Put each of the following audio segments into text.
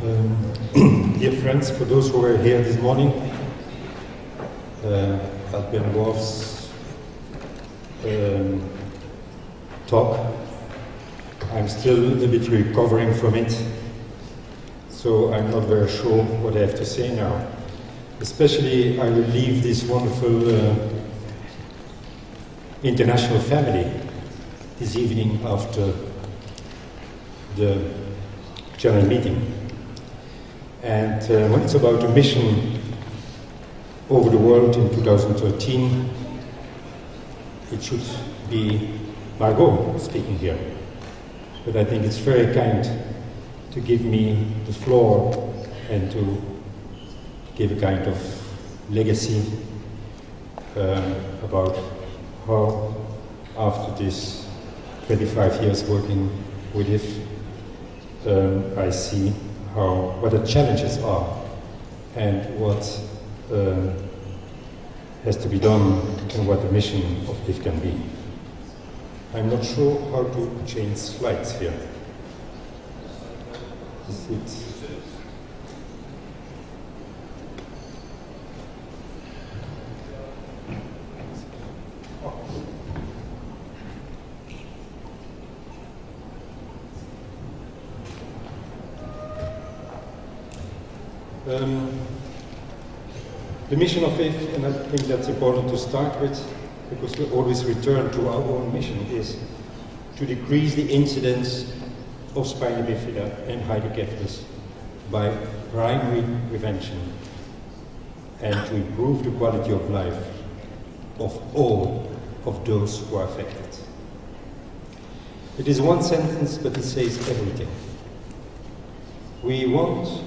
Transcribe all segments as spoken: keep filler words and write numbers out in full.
Um, dear friends, for those who were here this morning, uh, at Ben Wolf's um, talk, I'm still a bit recovering from it, so I'm not very sure what I have to say now. Especially, I will leave this wonderful uh, international family this evening after the general meeting. And uh, when it's about a mission over the world in two thousand thirteen, it should be Margot speaking here. But I think it's very kind to give me the floor and to give a kind of legacy uh, about how, after this twenty-five years working with it, um, I see how, what the challenges are and what uh, has to be done and what the mission of I F can be. I'm not sure how to change slides here. Is it? Um, the mission of I F, and I think that's important to start with, because we always return to our own mission, is to decrease the incidence of Spina Bifida and Hydrocephalus by primary prevention and to improve the quality of life of all of those who are affected. It is one sentence, but it says everything. We want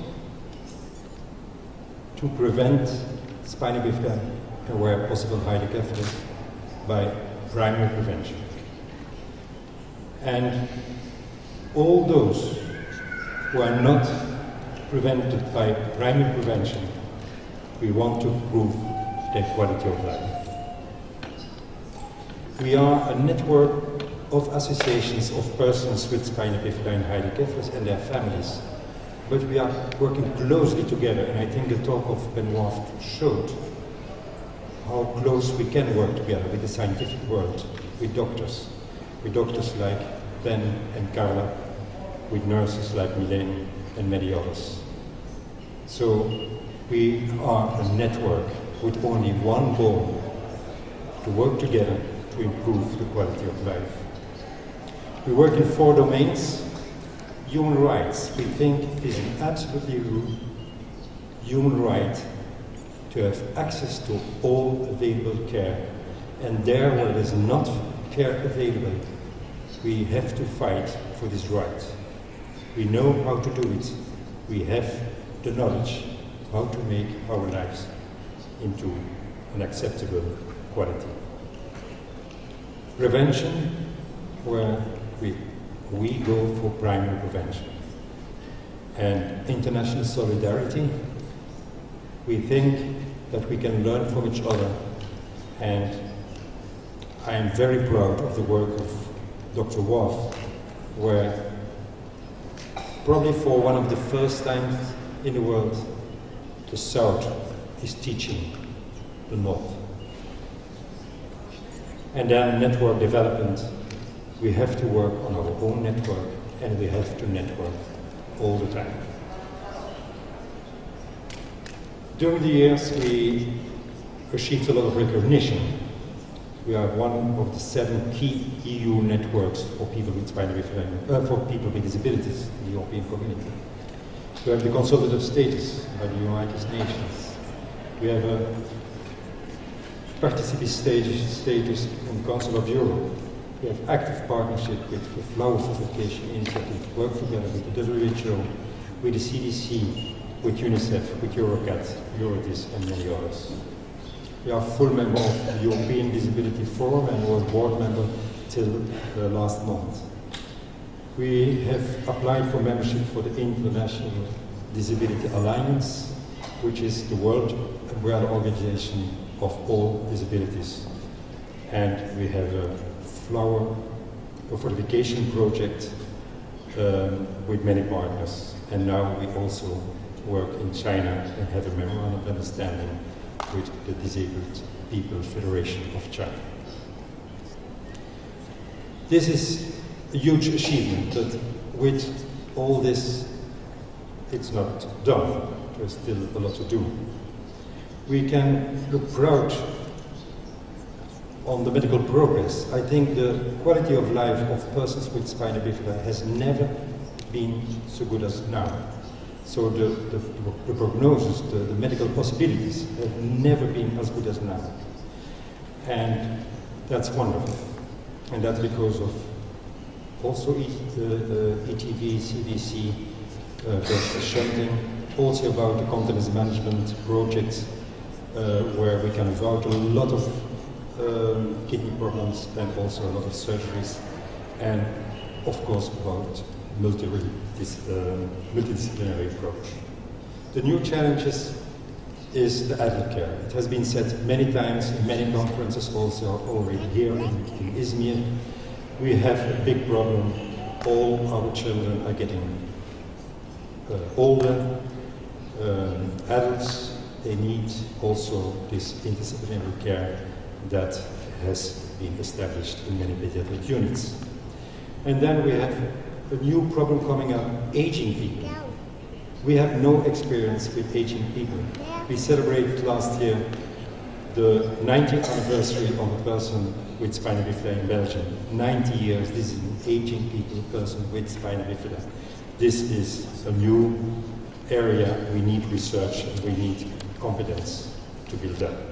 to prevent Spina Bifida and where possible Hydrocephalus by primary prevention. And all those who are not prevented by primary prevention, we want to improve their quality of life. We are a network of associations of persons with Spina Bifida and Hydrocephalus and their families. But we are working closely together, and I think the talk of Benoit showed how close we can work together with the scientific world, with doctors, with doctors like Ben and Carla, with nurses like Milene and many others. So we are a network with only one goal, to work together to improve the quality of life. We work in four domains. Human rights, we think it is an absolutely human right to have access to all available care. And there where there is not care available, we have to fight for this right. We know how to do it. We have the knowledge how to make our lives into an acceptable quality. Prevention, where we We go for primary prevention. And international solidarity, we think that we can learn from each other, and I am very proud of the work of Doctor Wolf, where probably for one of the first times in the world, the South is teaching the North. And then network development. We have to work on our own network, and we have to network all the time. During the years, we achieved a lot of recognition. We are one of the seven key E U networks for people with spina bifida, uh, for people with disabilities in the European community. We have the consultative status by the United Nations. We have a participative status in the Council of Europe. We have active partnership with the Flower Facilitation Initiative, work together with the W H O, with the C D C, with UNICEF, with Eurocat, Eurodis, and many others. We are full member of the European Disability Forum and was board member till uh, last month. We have applied for membership for the International Disability Alliance, which is the world umbrella organization of all disabilities. And we have a flower a fortification project um, with many partners. And now we also work in China and have a memorandum of understanding with the Disabled People Federation of China. This is a huge achievement, but with all this, it's not done. There's still a lot to do. We can look proud on the medical progress. I think the quality of life of persons with spina bifida has never been so good as now. So the, the, the prognosis, the, the medical possibilities have never been as good as now. And that's wonderful. And that's because of also e, uh, uh, E T V, C V C, uh, the shunting, also about the continence management projects, uh, where we can avoid a lot of um, kidney problems and also a lot of surgeries, and of course about multi uh, multidisciplinary approach. The new challenges is the adult care. It has been said many times in many conferences, also already here in, in Izmir. We have a big problem. All our children are getting uh, older, um, adults. They need also this interdisciplinary care that has been established in many pediatric units. And then we have a new problem coming up, aging people. We have no experience with aging people. We celebrated last year the ninetieth anniversary of a person with spina bifida in Belgium. ninety years, this is an aging people person with spina bifida. This is a new area. We need research and we need competence to build up.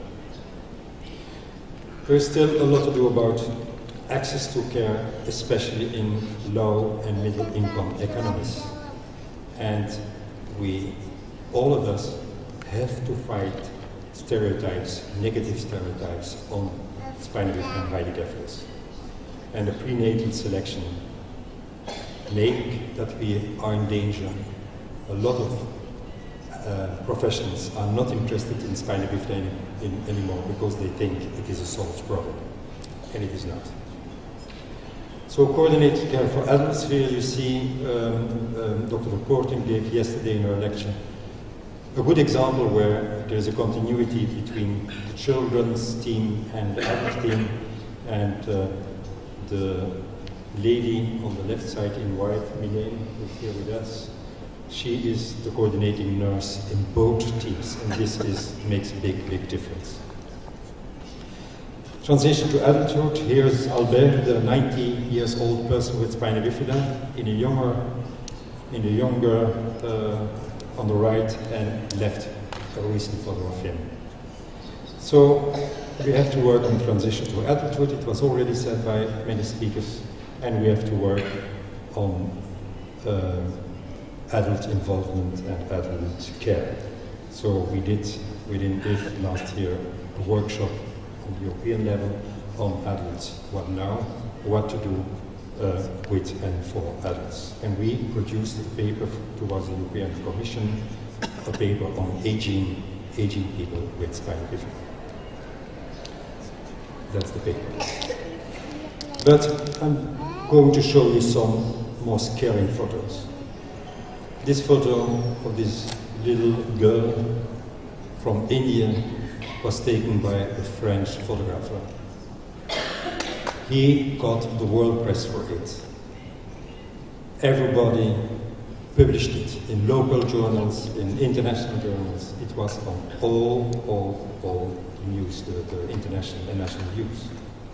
There is still a lot to do about access to care, especially in low and middle income economies. And we, all of us, have to fight stereotypes, negative stereotypes on spina bifida and hydrocephalus. And the prenatal selection make that we are in danger. A lot of uh, professionals are not interested in spina bifida any, in, anymore because they think it is a solved problem, and it is not. So coordinated care for adults, here you see um, um, Doctor Reporting gave yesterday in her lecture a good example where there is a continuity between the children's team and the adult team, and uh, the lady on the left side in white, Milene, is here with us. She is the coordinating nurse in both teams, and this is, makes a big, big difference. Transition to adulthood. Here's Albert, the ninety years old person with spina bifida, in a younger, in a younger uh, on the right, and left a recent photo of him. So we have to work on transition to adulthood. It was already said by many speakers, and we have to work on uh, adult involvement and adult care. So we did within I F last year a workshop on the European level on adults, what now, what to do uh, with and for adults. And we produced a paper towards the European Commission, a paper on aging, aging people with spina bifida. That's the paper. But I'm going to show you some more scaring photos. This photo of this little girl from India was taken by a French photographer. He got the world press for it. Everybody published it in local journals, in international journals. It was on all, all, all news, the, the international and national news.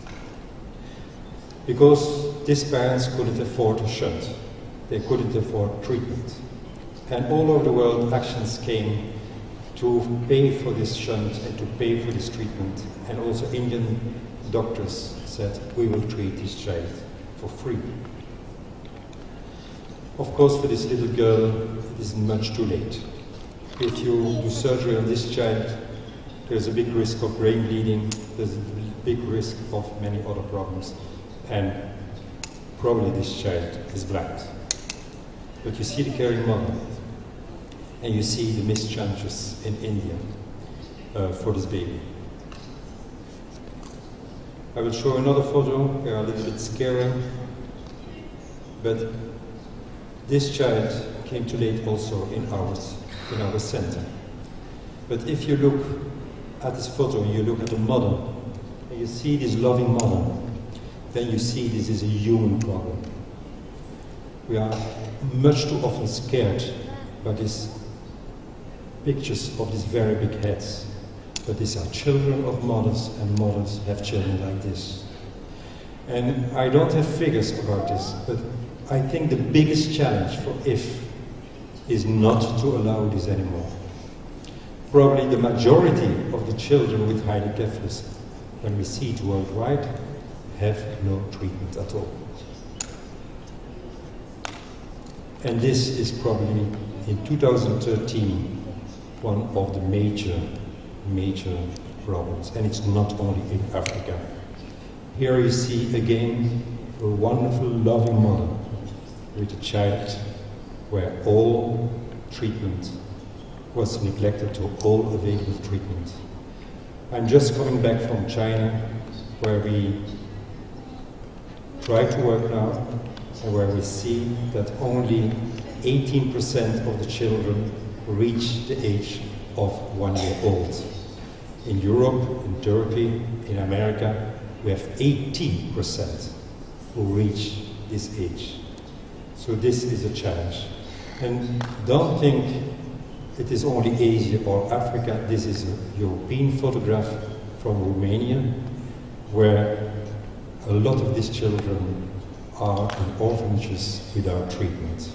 Because these parents couldn't afford a shunt. They couldn't afford treatment. And all over the world, actions came to pay for this shunt and to pay for this treatment. And also Indian doctors said, we will treat this child for free. Of course, for this little girl, it is much too late. If you do surgery on this child, there's a big risk of brain bleeding, there's a big risk of many other problems, and probably this child is blind. But you see the caring mother, and you see the missed chances in India uh, for this baby. I will show another photo. They are a little bit scary, but this child came too late also in our, in our center. But if you look at this photo and you look at the mother, and you see this loving mother, then you see this is a human problem. We are much too often scared by these pictures of these very big heads. But these are children of mothers, and mothers have children like this. And I don't have figures about this, but I think the biggest challenge for I F is not to allow this anymore. Probably the majority of the children with hydrocephalus, when we see it worldwide, have no treatment at all. And this is probably, in two thousand thirteen, one of the major, major problems. And it's not only in Africa. Here you see again a wonderful, loving mother with a child where all treatment was neglected to all available treatment. I'm just coming back from China, where we try to work now, and where we see that only eighteen percent of the children reach the age of one year old. In Europe, in Turkey, in America, we have eighty percent who reach this age. So this is a challenge. And don't think it is only Asia or Africa. This is a European photograph from Romania, where a lot of these children are in orphanages without treatment.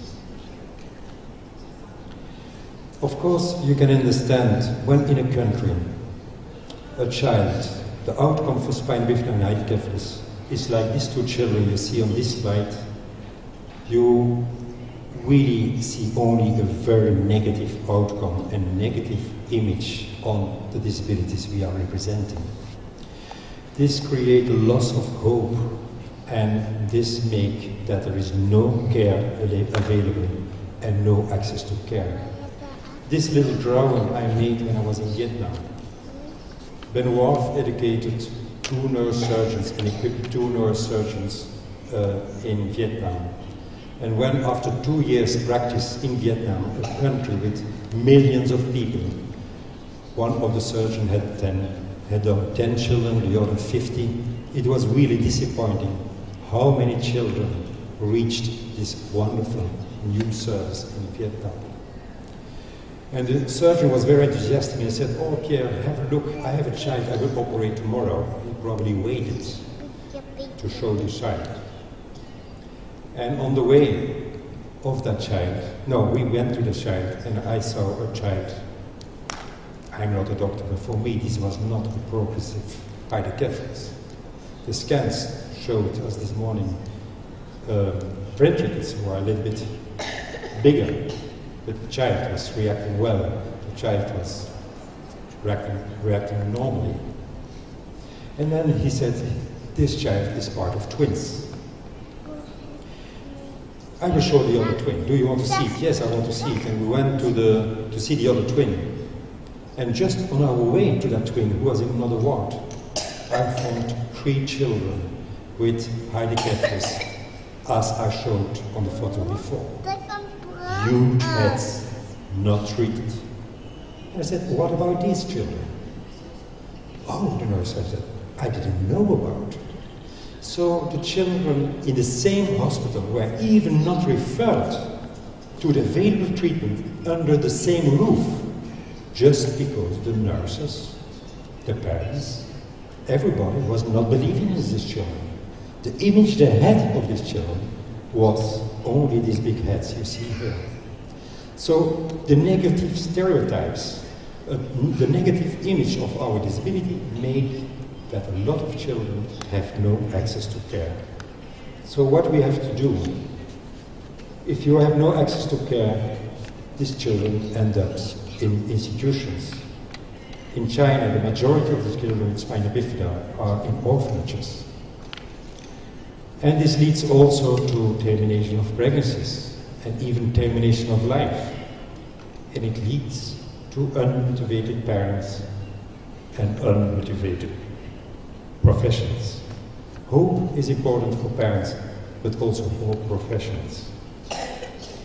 Of course, you can understand when in a country, a child, the outcome for Spina Bifida and Hydrocephalus is like these two children you see on this slide. You really see only a very negative outcome and negative image on the disabilities we are representing. This creates a loss of hope, and this makes that there is no care available and no access to care. This little drawing I made when I was in Vietnam. Benoit educated two neurosurgeons and equipped two neurosurgeons uh, in Vietnam. And when after two years practice in Vietnam, a country with millions of people, one of the surgeons had ten, had done ten children, the other fifty, it was really disappointing how many children reached this wonderful new service in Vietnam. And the surgeon was very enthusiastic and he said, "Oh Pierre, have a look, I have a child I will operate tomorrow." He probably waited to show the child. And on the way of that child, no, we went to the child and I saw a child. I'm not a doctor, but for me this was not a progressive hydrocephalus. The scans showed us this morning uh, ventricles were a little bit bigger, but the child was reacting well. The child was reacting, reacting normally. And then he said, "This child is part of twins. I will show the other twin. Do you want to see it?" "Yes, I want to see it." And we went to, the, to see the other twin. And just on our way to that twin, who was in another ward, I found three children with hydrocephalus, as I showed on the photo before. Huge heads, not treated. And I said, "What about these children?" "Oh," the nurse said, "I didn't know about it." So the children in the same hospital were even not referred to the available treatment under the same roof, just because the nurses, the parents, everybody was not believing in these children. The image they had of these children was only these big heads you see here. So the negative stereotypes, uh, the negative image of our disability make that a lot of children have no access to care. So what we have to do, if you have no access to care, these children end up in institutions. In China, the majority of the children with spina bifida are in orphanages. And this leads also to termination of pregnancies and even termination of life. And it leads to unmotivated parents and unmotivated professionals. Hope is important for parents, but also for professionals.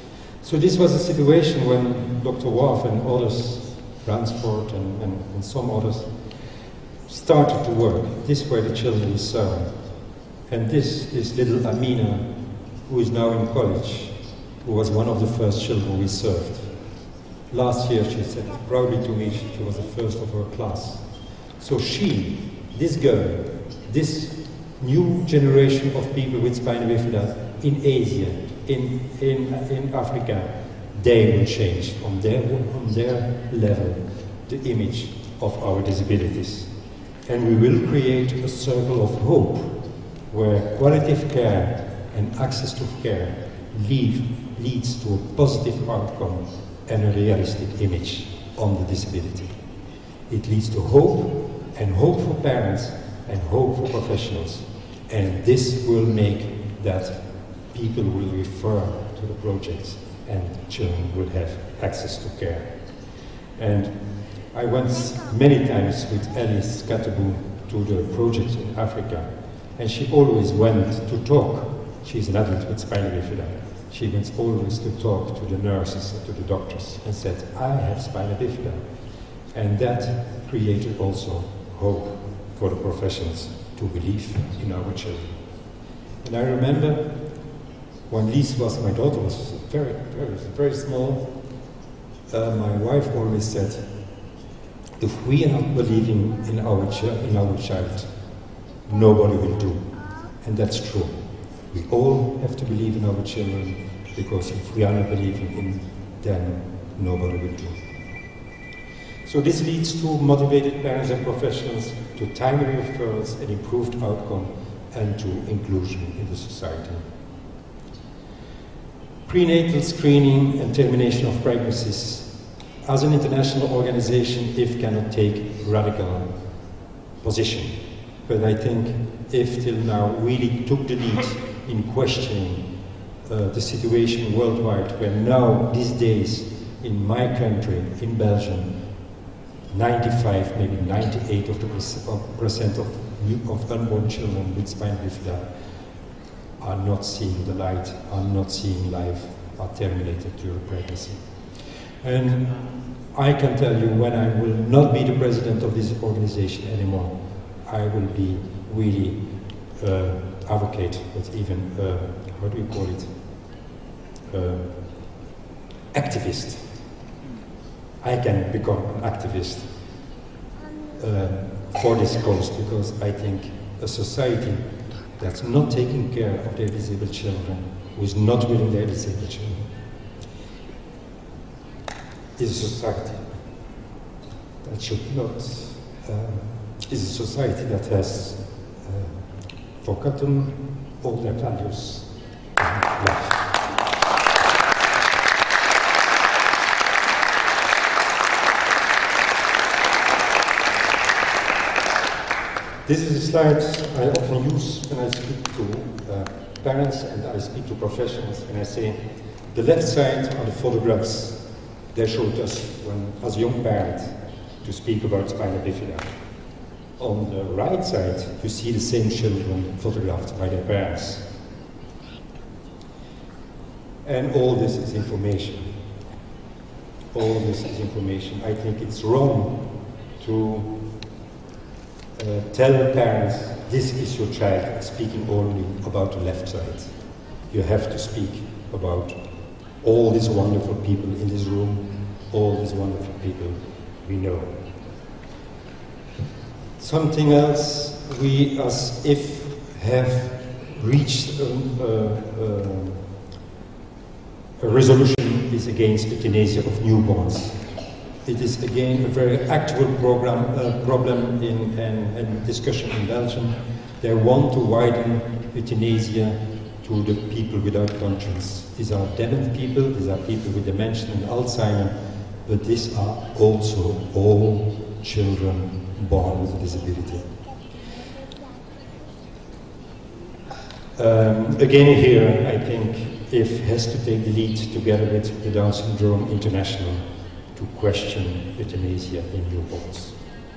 So this was a situation when Doctor Wolf and others, Ransford and, and, and some others, started to work. These were the children we served. And this is little Amina, who is now in college, who was one of the first children we served. Last year, she said proudly to me, she was the first of her class. So she, this girl, this new generation of people with spina bifida in Asia, in, in, in Africa, they will change from their, from their level the image of our disabilities. And we will create a circle of hope where quality of care and access to care lead, leads to a positive outcome and a realistic image on the disability. It leads to hope, and hope for parents, and hope for professionals. And this will make that people will refer to the projects and children will have access to care. And I went many times with Alice Kattebu to the projects in Africa, and she always went to talk. She's an adult with spina bifida. She went always to talk to the nurses and to the doctors and said, I have spina bifida. And that created also hope for the professionals to believe in our children. And I remember when Lise was, my daughter was very, very, very small, uh, my wife always said, if we are not believing in our, ch in our child, nobody will do. And that's true. We all have to believe in our children, because if we are not believing in them, nobody will do. So this leads to motivated parents and professionals, to timely referrals and improved outcome, and to inclusion in the society. Prenatal screening and termination of pregnancies. As an international organization, I F cannot take radical position. But I think I F till now really took the lead in questioning uh, the situation worldwide, where now, these days, in my country, in Belgium, ninety-five, maybe ninety-eight of the percent of, of unborn children with spina bifida are not seeing the light, are not seeing life, are terminated during pregnancy. And I can tell you, when I will not be the president of this organization anymore, I will be really uh, advocate, but even, uh, how do you call it, uh, activist. I can become an activist uh, for this cause, because I think a society that's not taking care of their disabled children, who is not willing their disabled children, is a society that should not, um, is a society that has uh, forgotten all their values and life. This is a slide I often use when I speak to uh, parents and I speak to professionals, and I say, the left side are the photographs they showed us when, as a young parent, to speak about spina bifida. On the right side, you see the same children photographed by their parents. And all this is information. All this is information. I think it's wrong to uh, tell parents, this is your child, speaking only about the left side. You have to speak about all these wonderful people in this room, all these wonderful people we know. Something else, we as I F have reached um, uh, uh, a resolution is against euthanasia of newborns. It is again a very actual program, uh, problem in and discussion in Belgium. They want to widen euthanasia to the people without conscience. These are dement people, these are people with dementia and Alzheimer, but these are also all children born with a disability. Um, again here, I think I F has to take the lead together with the Down Syndrome International to question euthanasia in newborns.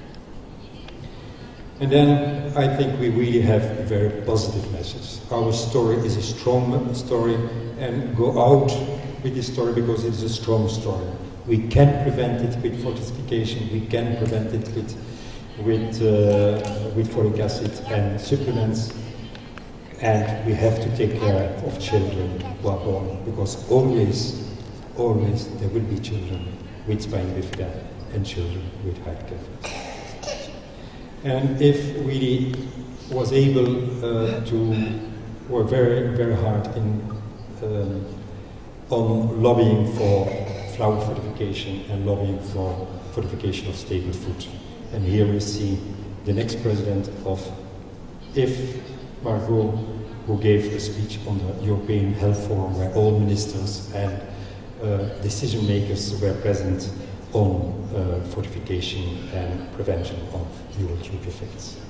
And then I think we really have a very positive message. Our story is a strong story, and go out with this story because it is a strong story. We can prevent it with fortification, we can prevent it with, with, uh, with folic acid and supplements, and we have to take care of children who are born, because always, always there will be children with spina bifida and children with hydrocephalus. And if we was able uh, to work very, very hard in, um, on lobbying for flower fortification and lobbying for fortification of stable food. And here we see the next president of I F, Margot, who gave a speech on the European Health Forum where all ministers and uh, decision makers were present on uh, fortification and prevention of neural tube effects.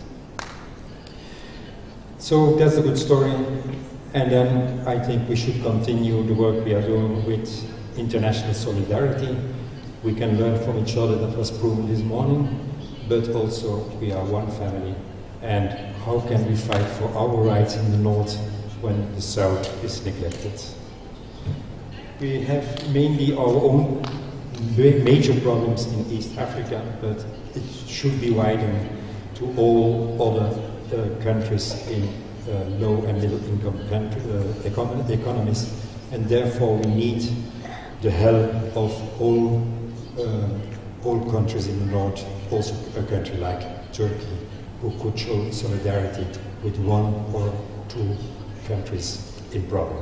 So that's a good story, and then I think we should continue the work we are doing with international solidarity. We can learn from each other, that was proven this morning, but also we are one family, and how can we fight for our rights in the north when the south is neglected? We have mainly our own major problems in East Africa, but it should be widened to all other uh, countries in uh, low and middle income country, uh, econ economies, and therefore we need the help of all, uh, all countries in the north, also a country like Turkey, who could show solidarity with one or two countries in problem.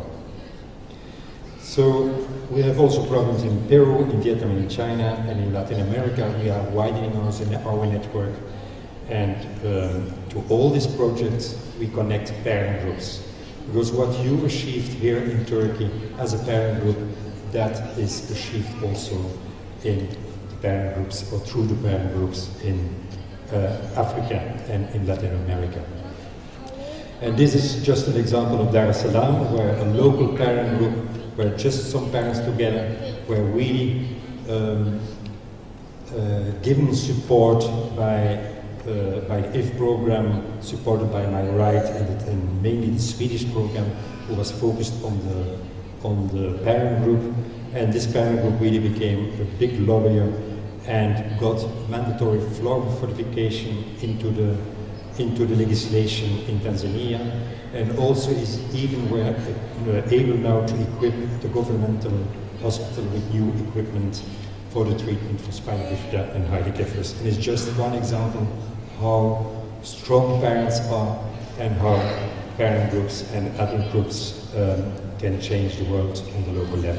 So we have also problems in Peru, in Vietnam, in China, and in Latin America. We are widening also our network, and um, to all these projects we connect parent groups. Because what you achieved here in Turkey as a parent group, that is achieved also in the parent groups or through the parent groups in uh, Africa and in Latin America. And this is just an example of Dar es Salaam, where a local parent group, where just some parents together were really um, uh, given support by, uh, by the I F program, supported by my right, and, the, and mainly the Swedish program, who was focused on the, on the parent group. And this parent group really became a big lobbyer and got mandatory flower fortification into the, into the legislation in Tanzania, and also is even were uh, able now to equip the governmental hospital with new equipment for the treatment for spina bifida and hydrocephalus. And it's just one example how strong parents are and how parent groups and adult groups um, can change the world on the local level.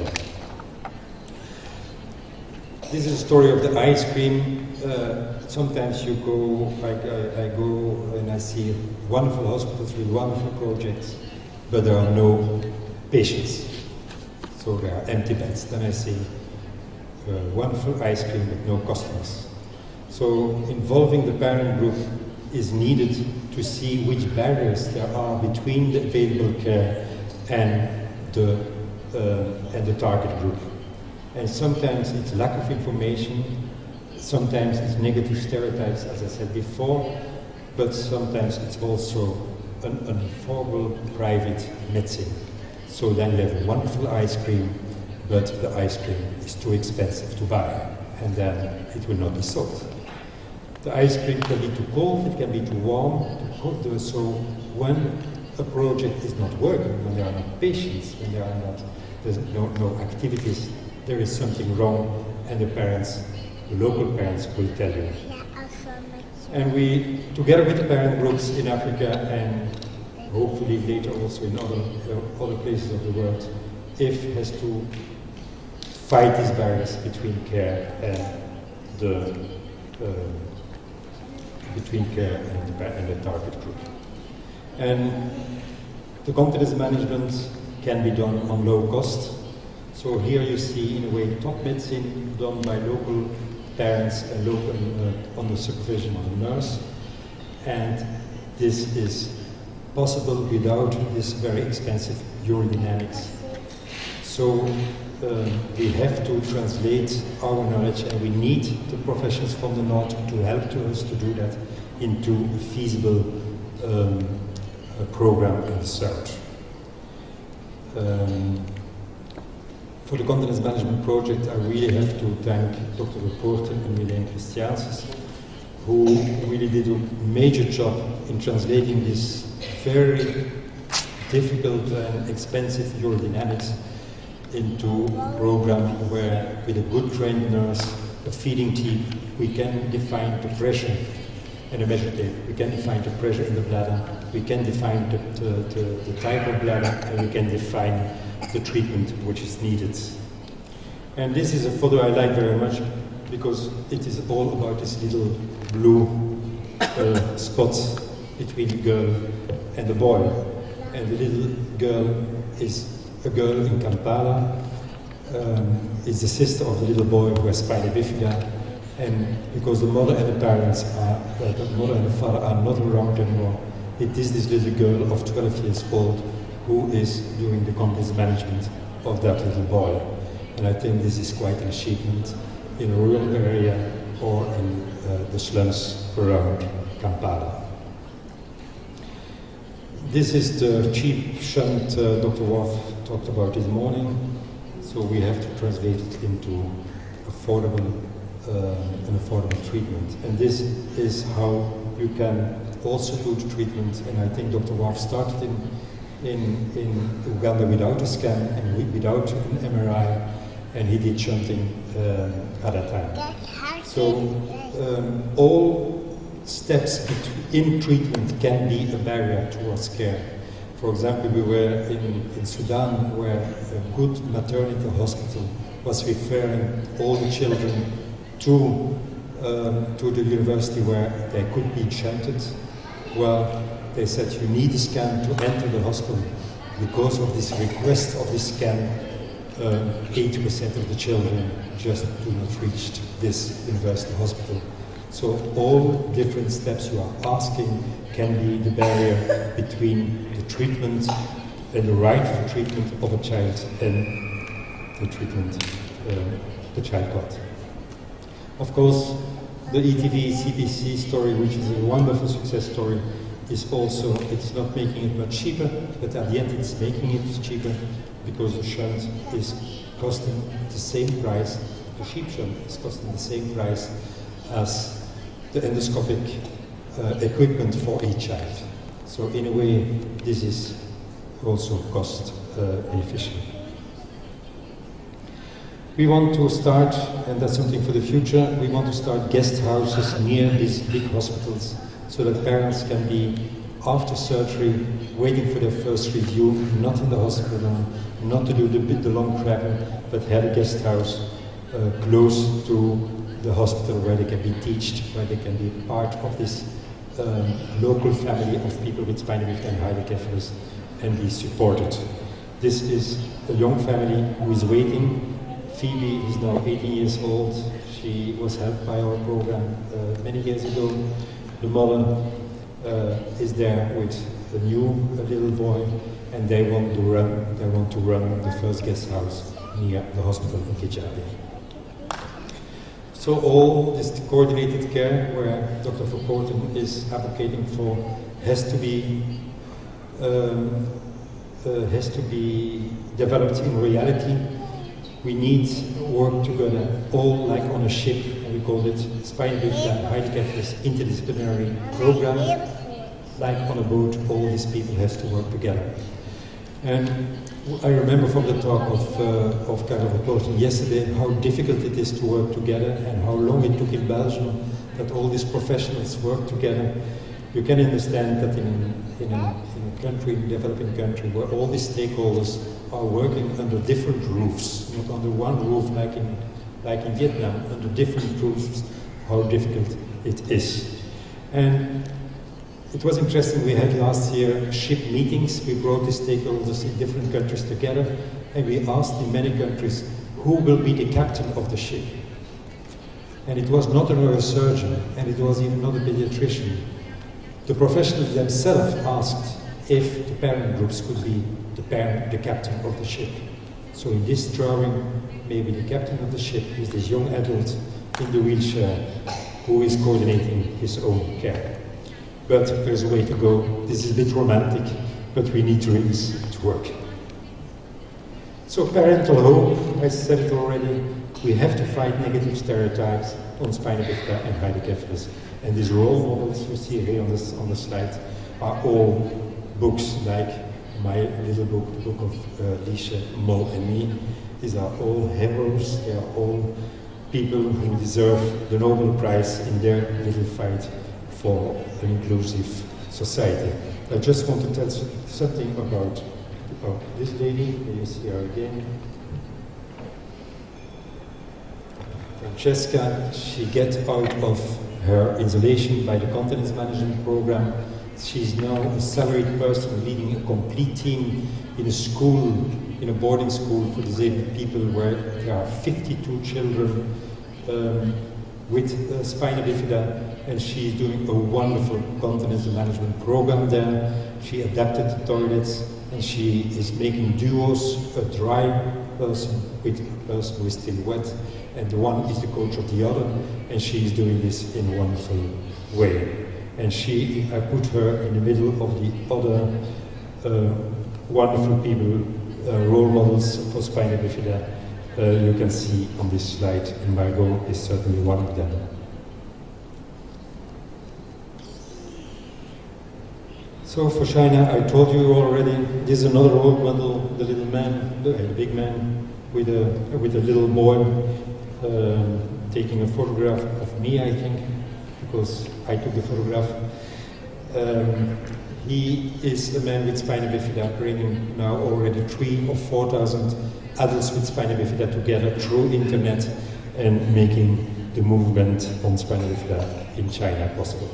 This is a story of the ice cream. Uh, sometimes you go, like I, I go and I see wonderful hospitals with wonderful projects, but there are no patients. So there are empty beds. Then I see uh, wonderful ice cream but no customers. So involving the parent group is needed to see which barriers there are between the available care and the, uh, and the target group. And sometimes it's lack of information, sometimes it's negative stereotypes, as I said before, but sometimes it's also an unaffordable private medicine. So then you have a wonderful ice cream, but the ice cream is too expensive to buy, and then it will not be sold. The ice cream can be too cold, it can be too warm, too cold. So when a project is not working, when there are no patients, when there are not, there's no, no activities, there is something wrong, and the parents, the local parents, will tell you. And we, together with the parent groups in Africa and hopefully later also in other, uh, other places of the world, I F has to fight these barriers between care and the uh, between care and the, and the target group. And the confidence management can be done on low cost. So here you see, in a way, top medicine done by local parents and local, uh, under supervision of a nurse. And this is possible without this very expensive urodynamics. So uh, we have to translate our knowledge, and we need the professionals from the north to help to us to do that into a feasible um, a program in the south. Um, For the continence management project, I really have to thank Doctor Reporter and Milene Christianses, who really did a major job in translating this very difficult and expensive urodynamics into a program where, with a good trained nurse, a feeding team, we can define the pressure and a measure tape. We can define the pressure in the bladder, we can define the, the, the, the type of bladder, and we can define the treatment which is needed. And this is a photo I like very much because it is all about this little blue uh, spot between the girl and the boy. And the little girl is a girl in Kampala, um, is the sister of the little boy who has spina bifida, and because the mother and the parents are, uh, the mother and the father are not around anymore, it is this little girl of twelve years old who is doing the complex management of that little boy. And I think this is quite an achievement in a rural area or in uh, the slums around Kampala. This is the cheap shunt uh, Doctor Wolf talked about this morning. So we have to translate it into affordable, uh, an affordable treatment. And this is how you can also do the treatment. And I think Doctor Wolf started in, in, in Uganda without a scan and without an M R I. And he did shunting um, at that time. So um, all steps in treatment can be a barrier towards care. For example, we were in, in Sudan, where a good maternity hospital was referring all the children to, um, to the university where they could be shunted. Well, they said you need a scan to enter the hospital. Because of this request of this scan, Um, eighty percent of the children just do not reach this university hospital. So all different steps you are asking can be the barrier between the treatment and the right for treatment of a child and the treatment uh, the child got. Of course, the E T V C P C story, which is a wonderful success story, is also, it's not making it much cheaper, but at the end it's making it cheaper because the shunt is costing the same price, the sheep shunt is costing the same price as the endoscopic uh, equipment for each child. So in a way, this is also cost uh, efficient. We want to start, and that's something for the future, we want to start guest houses near these big hospitals so that parents can be, after surgery, waiting for their first review, not in the hospital, not to do the, the long travel, but have a guest house uh, close to the hospital where they can be taught, where they can be part of this um, local family of people with spina bifida and hydrocephalus and be supported. This is a young family who is waiting. Phoebe is now eighteen years old. She was helped by our program uh, many years ago. The mother uh, is there with a new a little boy, and they want to run. They want to run the first guest house near the hospital in Kijabe. So all this coordinated care, where Doctor Verpoorten is advocating for, has to be um, uh, has to be developed in reality. We need work together, all like on a ship, and we call it Spina Bifida and Hydrocephalus interdisciplinary program. Like on a boat, all these people have to work together. And I remember from the talk of uh, of Karel Verpoorten yesterday how difficult it is to work together and how long it took in Belgium that all these professionals work together. You can understand that in, in, a, in a country, in a developing country, where all these stakeholders are working under different roofs, not under one roof like in, like in Vietnam, under different roofs, how difficult it is. And it was interesting, we had last year ship meetings. We brought the stakeholders in different countries together, and we asked in many countries, who will be the captain of the ship? And it was not a neurosurgeon, and it was even not a pediatrician. The professionals themselves asked if the parent groups could be the parent, the captain of the ship. So in this drawing, maybe the captain of the ship is this young adult in the wheelchair who is coordinating his own care. But there's a way to go. This is a bit romantic, but we need dreams to work. So parental hope, I said it already, we have to fight negative stereotypes on Spina Bifida and Hydrocephalus. And these role models you see here on, this, on the slide are all books like my little book, the book of uh, Liesje, Mo and me. These are all heroes, they are all people who deserve the Nobel Prize in their little fight for an inclusive society. I just want to tell something about, about this lady. Can you see her again? Francesca, she gets out of her isolation by the continence management program. She's now a salaried person leading a complete team in a school, in a boarding school for disabled people where there are fifty-two children um, with uh, Spina Bifida, and she's doing a wonderful continence management program there. She adapted the toilets and she is making duos, a dry person with a person who is still wet, and the one is the coach of the other, and she is doing this in a wonderful way. And she, I put her in the middle of the other uh, wonderful people, uh, role models for Spina Bifida. Uh, you can see on this slide, and Margot is certainly one of them. So for China, I told you already, this is another role model, the little man, the, the big man, with a, with a little boy uh, taking a photograph of me, I think, because I took the photograph. Um, he is a man with Spina Bifida, bringing now already three or four thousand adults with Spina Bifida together through internet and making the movement on Spina Bifida in China possible.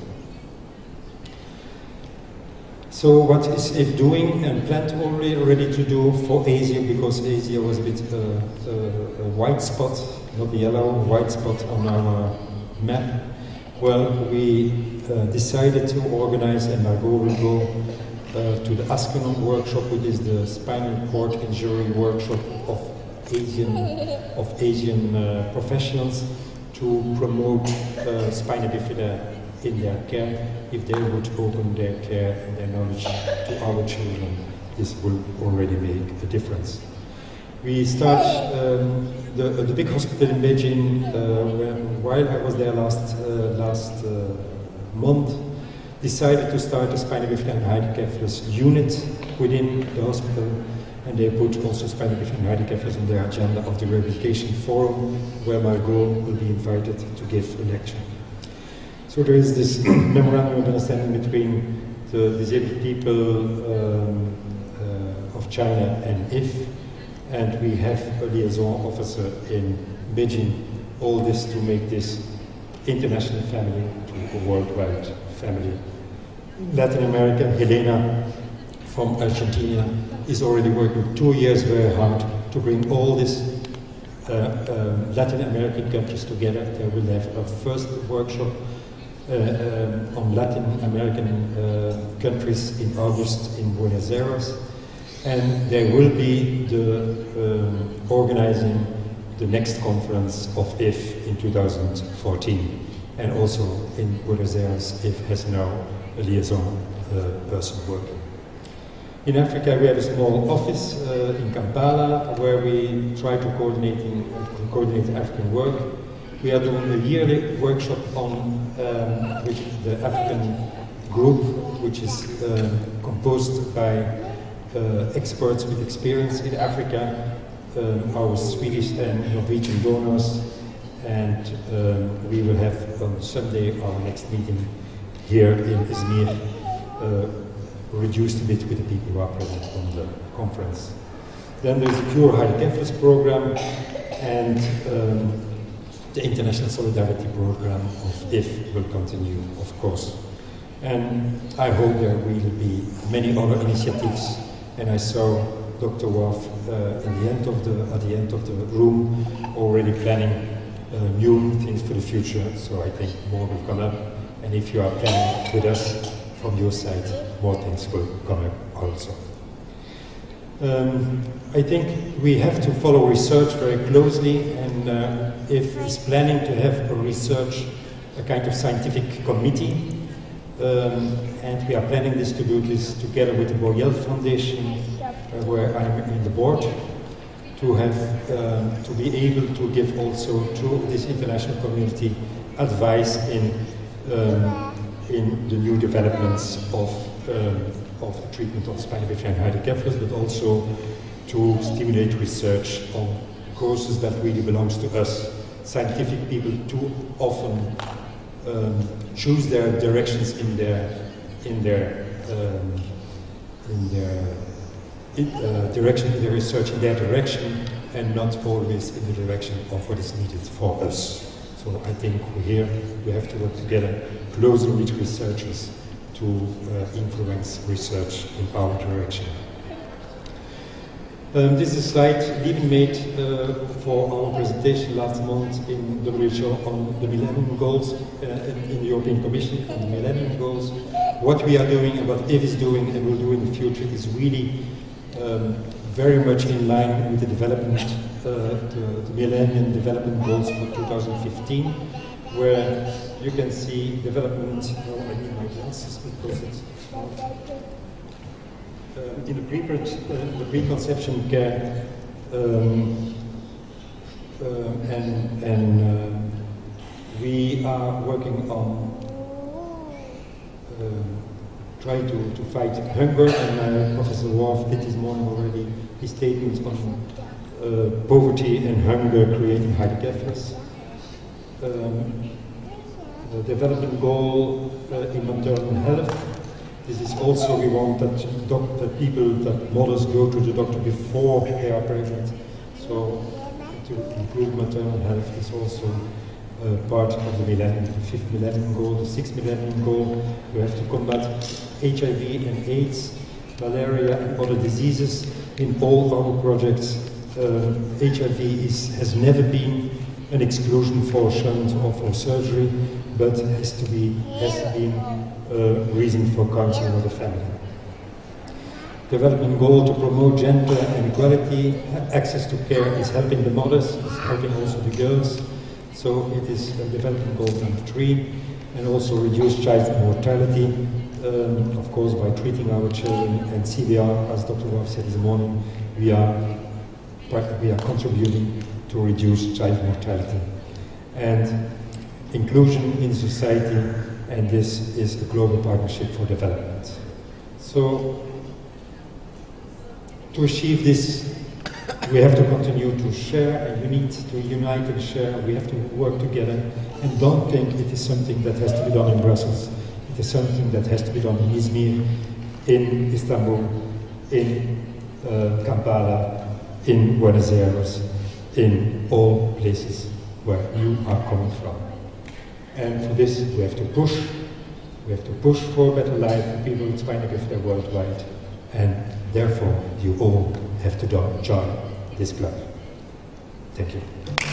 So what is I F doing and planned already ready to do for Asia, because Asia was a bit uh, uh, a white spot, not a yellow, white spot on our map. Well, we uh, decided to organize, and Margot will go uh, to the Askenon workshop, which is the spinal cord injury workshop of Asian, of Asian uh, professionals, to promote uh, Spina Bifida in their care. If they would open their care and their knowledge to our children, this will already make a difference. We start um, the, uh, the big hospital in Beijing. Uh, when, while I was there last uh, last uh, month, decided to start a Spina Bifida and Hydrocephalus unit within the hospital, and they put also Spina Bifida and Hydrocephalus on their agenda of the Rehabilitation Forum, where Margot will be invited to give a lecture. So there is this memorandum of understanding between the disabled people um, uh, of China and I F. And we have a liaison officer in Beijing, all this to make this international family to a worldwide family. Latin America, Helena from Argentina is already working two years very hard to bring all these uh, um, Latin American countries together. They will have a first workshop uh, um, on Latin American uh, countries in August in Buenos Aires. And they will be the, um, organizing the next conference of I F in two thousand fourteen. And also in Buenos Aires, I F has now a liaison uh, person working. In Africa, we have a small office uh, in Kampala, where we try to coordinating, uh, coordinate African work. We are doing a yearly workshop on um, which the African group, which is uh, composed by Uh, experts with experience in Africa, um, our Swedish and Norwegian donors, and um, we will have on Sunday our next meeting here in Izmir, uh, reduced a bit with the people who are present on the conference. Then there's the Pure Hydrocephalus program and um, the International Solidarity Program of I F will continue, of course. And I hope there will be many other initiatives. And I saw Doctor Wolf uh, in the end of the, at the end of the room already planning uh, new things for the future. So I think more will come up. And if you are planning with us from your side, more things will come up also. Um, I think we have to follow research very closely, and uh, if it's planning to have a research, a kind of scientific committee. Um, and we are planning this to do this together with the Boyel Foundation, uh, where I'm in the board, to have, um, to be able to give also to this international community advice in, um, in the new developments of, um, of the treatment of spina bifida and hydrocephalus, but also to stimulate research on courses that really belongs to us. Scientific people too often um, choose their directions in their, in their, um, in their in, uh, direction, in their research, in their direction, and not always in the direction of what is needed for us. So I think here we have to work together closely with researchers to uh, influence research in our direction. Um, this is a slide Lieven made uh, for our presentation last month in W H O on the Millennium Goals, uh, in, in the European Commission on the Millennium Goals. What we are doing and what I F is doing and will do in the future is really um, very much in line with the development, uh, the, the Millennium Development Goals for two thousand fifteen, where you can see development. Oh, I need my glasses because it's small. Uh, in the, pre uh, the preconception care um, uh, and, and uh, we are working on uh, trying to, to fight hunger, and uh, Professor Worf did this morning already his statements on uh, poverty and hunger creating hydrocephalus. Um, the development goal uh, in maternal health. This is also, we want that, doc, that people, that mothers go to the doctor before they are pregnant. So to improve maternal health is also uh, part of the millennium, the fifth millennium goal, the sixth millennium goal. We have to combat H I V and AIDS, malaria and other diseases in all our projects. Uh, H I V is, has never been an exclusion for shunt or for surgery, but has to be, has been Uh, reason for counseling of the family. Development goal to promote gender and equality, access to care is helping the mothers, is helping also the girls. So it is uh, development goal number three, and also reduce child mortality, um, of course by treating our children, and C B R, as Doctor Wolf said this morning, we are, we are contributing to reduce child mortality. And inclusion in society, and this is a global partnership for development. So, to achieve this, we have to continue to share, and we need to unite and share. We have to work together, and don't think it is something that has to be done in Brussels. It is something that has to be done in Izmir, in Istanbul, in uh, Kampala, in Buenos Aires, in all places where you are coming from. And for this, we have to push. We have to push for a better life for people with spina bifida worldwide. And therefore, you all have to join this club. Thank you.